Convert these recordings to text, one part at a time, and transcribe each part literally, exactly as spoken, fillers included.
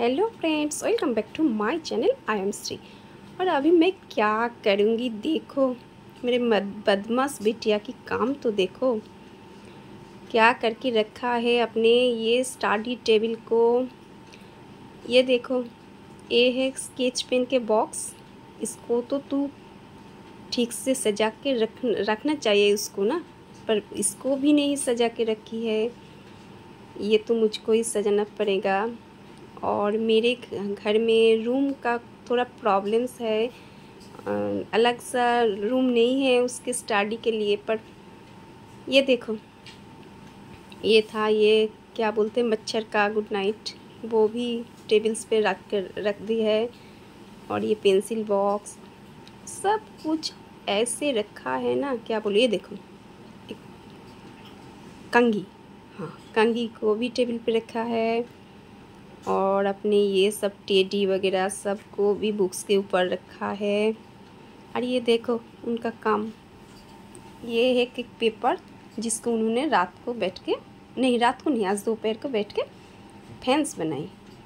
Hello friends, welcome back to my channel. I am Shri. और अभी मैं क्या करूँगी, देखो मेरे बदमाश बिटिया की काम तो देखो क्या करके रखा है अपने ये स्टडी टेबल को। ये देखो, ये है स्केच पेन के बॉक्स। इसको तो तू ठीक से सजा के रख रखना चाहिए उसको ना, पर इसको भी नहीं सजा के रखी है। ये तो मुझको ही सजाना पड़ेगा। और मेरे घर में रूम का थोड़ा प्रॉब्लम्स है, अलग सा रूम नहीं है उसके स्टडी के लिए। पर ये देखो, ये था, ये क्या बोलते हैं, मच्छर का गुड नाइट, वो भी टेबल्स पे रख कर रख दी है। और ये पेंसिल बॉक्स सब कुछ ऐसे रखा है ना, क्या बोलो। ये देखो, एक कंघी, हाँ कंघी को भी टेबल पे रखा है। और अपने ये सब टेडी वगैरह सब को भी बुक्स के ऊपर रखा है। और ये देखो उनका काम, ये है एक पेपर जिसको उन्होंने रात को बैठ के, नहीं रात को नहीं, आज दोपहर को बैठ के फैंस बनाई।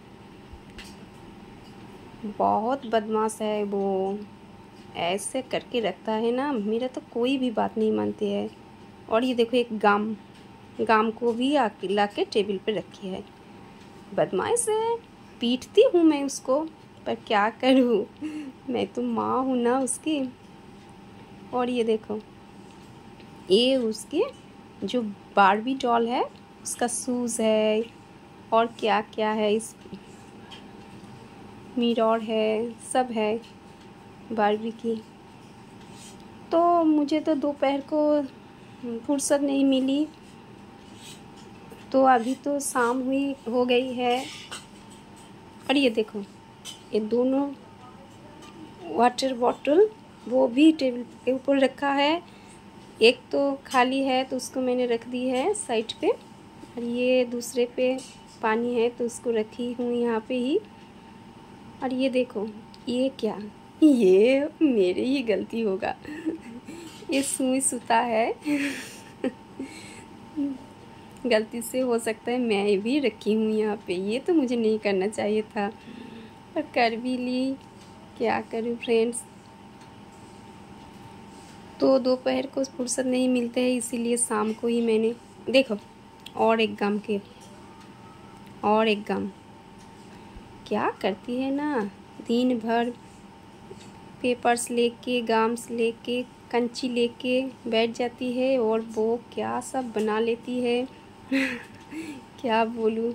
बहुत बदमाश है वो, ऐसे करके रखता है ना, मेरा तो कोई भी बात नहीं मानती है। और ये देखो एक गाम गाम को भी आके ला के टेबल पे रखी है। बदमाश है, पीटती हूँ मैं उसको, पर क्या करूँ, मैं तो माँ हूँ ना उसकी। और ये देखो, ये उसके जो बारबी डॉल है उसका शूज़ है, और क्या क्या है, इस मिरर है, सब है बारबी की। तो मुझे तो दोपहर को फुर्सत नहीं मिली, तो अभी तो शाम हुई हो गई है। और ये देखो, ये दोनों वाटर बॉटल वो भी टेबल के ऊपर रखा है। एक तो खाली है तो उसको मैंने रख दी है साइड पे, और ये दूसरे पे पानी है तो उसको रखी हूँ यहाँ पे ही। और ये देखो, ये क्या, ये मेरी ही गलती होगा ये सुई सुता है गलती से हो सकता है मैं भी रखी हूँ यहाँ पे। ये तो मुझे नहीं करना चाहिए था, पर कर भी ली, क्या करूँ फ्रेंड्स। तो दोपहर को फुर्सत नहीं मिलते है, इसीलिए शाम को ही मैंने, देखो और एक गम के और एक गम क्या करती है ना, दिन भर पेपर्स लेके, गाम्स लेके, कंची लेके बैठ जाती है, और वो क्या सब बना लेती है क्या बोलूँ।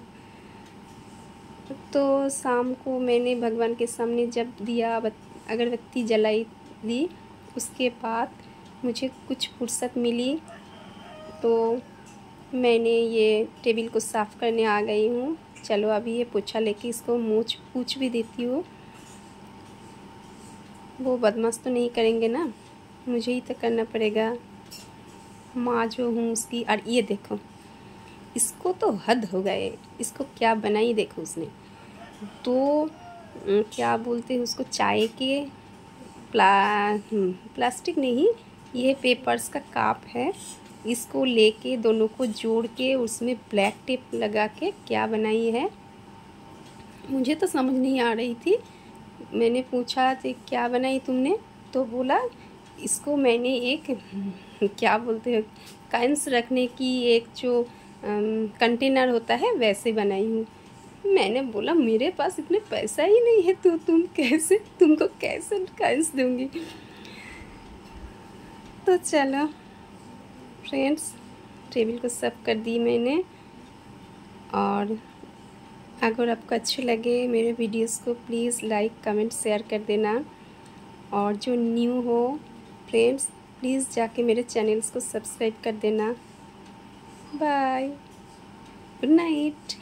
तो शाम को मैंने भगवान के सामने जब दिया अगरबत्ती जलाई ली, उसके बाद मुझे कुछ फुर्सत मिली, तो मैंने ये टेबल को साफ़ करने आ गई हूँ। चलो अभी ये पोछा लेके इसको मूछ पूछ भी देती हूँ। वो बदमाश तो नहीं करेंगे ना, मुझे ही तो करना पड़ेगा, माँ जो हूँ उसकी। और ये देखो, इसको तो हद हो गए, इसको क्या बनाई देखो उसने। तो क्या बोलते हैं उसको, चाय के प्ला प्लास्टिक नहीं, ये पेपर्स का कप है, इसको लेके दोनों को जोड़ के उसमें ब्लैक टेप लगा के क्या बनाई है, मुझे तो समझ नहीं आ रही थी। मैंने पूछा कि क्या बनाई तुमने, तो बोला इसको मैंने एक क्या बोलते हैं, कॉइन्स रखने की एक जो कंटेनर होता है वैसे बनाई हूँ। मैंने बोला मेरे पास इतने पैसा ही नहीं है, तो तुम कैसे, तुमको कैसे कॉइन्स दूँगी। तो चलो फ्रेंड्स, टेबल को साफ कर दी मैंने। और अगर आपको अच्छे लगे मेरे वीडियोस को प्लीज़ लाइक कमेंट शेयर कर देना। और जो न्यू हो फ्रेंड्स, प्लीज़ जाके मेरे चैनल्स को सब्सक्राइब कर देना। Bye, good night.